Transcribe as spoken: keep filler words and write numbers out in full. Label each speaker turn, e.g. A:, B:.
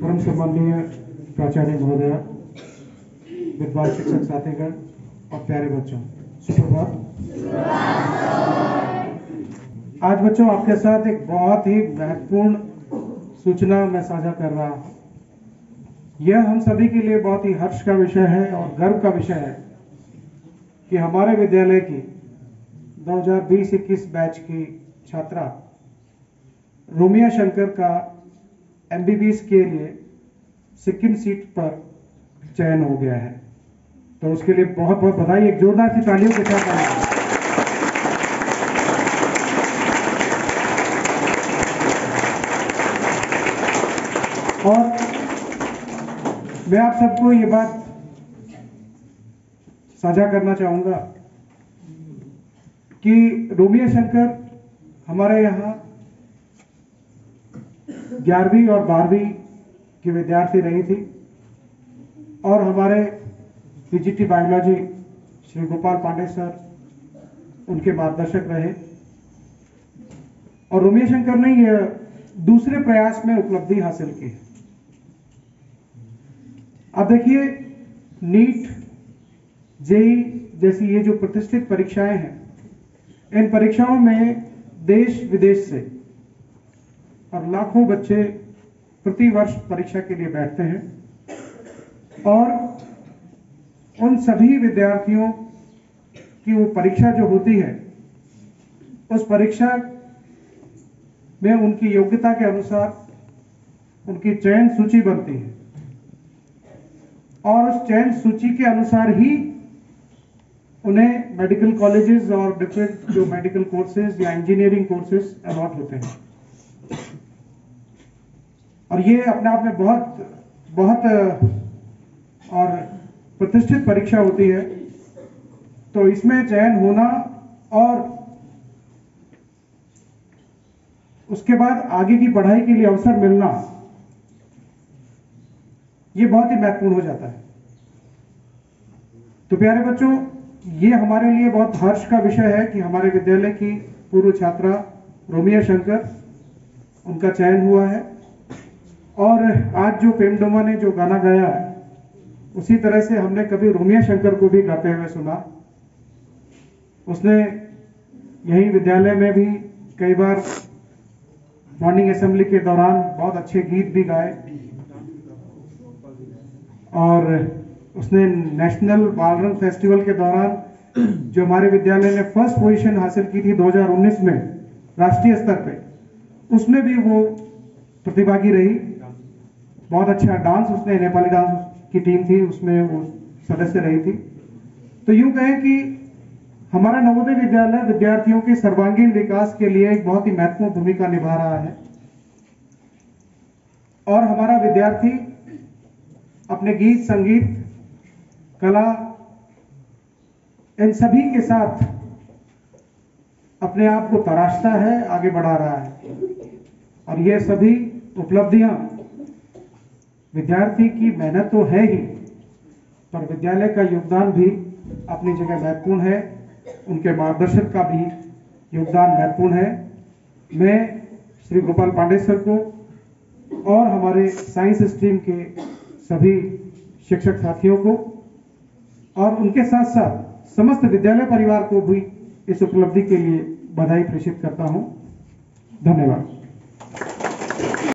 A: परम सम्माननीय प्राचार्य महोदय, विद्वान शिक्षक साथीगण और प्यारे बच्चों, सुप्रभात। आज बच्चों आपके साथ एक बहुत ही महत्वपूर्ण सूचना मैं साझा कर रहा हूं। यह हम सभी के लिए बहुत ही हर्ष का विषय है और गर्व का विषय है कि हमारे विद्यालय की दो हज़ार बीस इक्कीस बैच की छात्रा रोमिया शंकर का एमबीबीएस के लिए सिक्किम सीट पर चयन हो गया है। तो उसके लिए बहुत बहुत बधाई, एक जोरदार सी तालियों के साथ आइए। और मैं आप सबको ये बात साझा करना चाहूंगा कि रोमिया शंकर हमारे यहाँ ग्यारहवीं और बारहवीं की विद्यार्थी रही थी और हमारे PGT biology Shri Gopal Pandey sir उनके मार्गदर्शक रहे और रोमिया शंकर ने यह दूसरे प्रयास में उपलब्धि हासिल की। अब देखिए, नीट, जेई जैसी ये जो प्रतिष्ठित परीक्षाएं हैं, इन परीक्षाओं में देश विदेश से और लाखों बच्चे प्रति वर्ष परीक्षा के लिए बैठते हैं और उन सभी विद्यार्थियों की वो परीक्षा जो होती है, उस परीक्षा में उनकी योग्यता के अनुसार उनकी चयन सूची बनती है और उस चयन सूची के अनुसार ही उन्हें मेडिकल कॉलेजेस और डिफरेंट जो मेडिकल कोर्सेज या इंजीनियरिंग कोर्सेज अलॉट होते हैं। और ये अपने आप में बहुत बहुत और प्रतिष्ठित परीक्षा होती है। तो इसमें चयन होना और उसके बाद आगे की पढ़ाई के लिए अवसर मिलना, ये बहुत ही महत्वपूर्ण हो जाता है। तो प्यारे बच्चों, ये हमारे लिए बहुत हर्ष का विषय है कि हमारे विद्यालय की पूर्व छात्रा रोमिया शंकर, उनका चयन हुआ है। और आज जो पेमडोमा ने जो गाना गाया है, उसी तरह से हमने कभी रोमिया शंकर को भी गाते हुए सुना। उसने यही विद्यालय में भी कई बार मॉर्निंग असेंबली के दौरान बहुत अच्छे गीत भी गाए और उसने नेशनल बालरंग फेस्टिवल के दौरान जो हमारे विद्यालय ने फर्स्ट पोजीशन हासिल की थी दो हज़ार उन्नीस में राष्ट्रीय स्तर पे, उसमें भी वो प्रतिभागी रही। बहुत अच्छा डांस, उसने नेपाली डांस की टीम थी, उसमें वो सदस्य रही थी। तो यूं कहें कि हमारा नवोदय विद्यालय विद्यार्थियों के सर्वांगीण विकास के लिए एक बहुत ही महत्वपूर्ण भूमिका निभा रहा है और हमारा विद्यार्थी अपने गीत, संगीत, कला, इन सभी के साथ अपने आप को तराशता है, आगे बढ़ा रहा है। और ये सभी उपलब्धियां विद्यार्थी की मेहनत तो है ही, पर विद्यालय का योगदान भी अपनी जगह महत्वपूर्ण है, उनके मार्गदर्शन का भी योगदान महत्वपूर्ण है। मैं श्री गोपाल पांडे सर को और हमारे साइंस स्ट्रीम के सभी शिक्षक साथियों को और उनके साथ साथ समस्त विद्यालय परिवार को भी इस उपलब्धि के लिए बधाई प्रेषित करता हूं। धन्यवाद।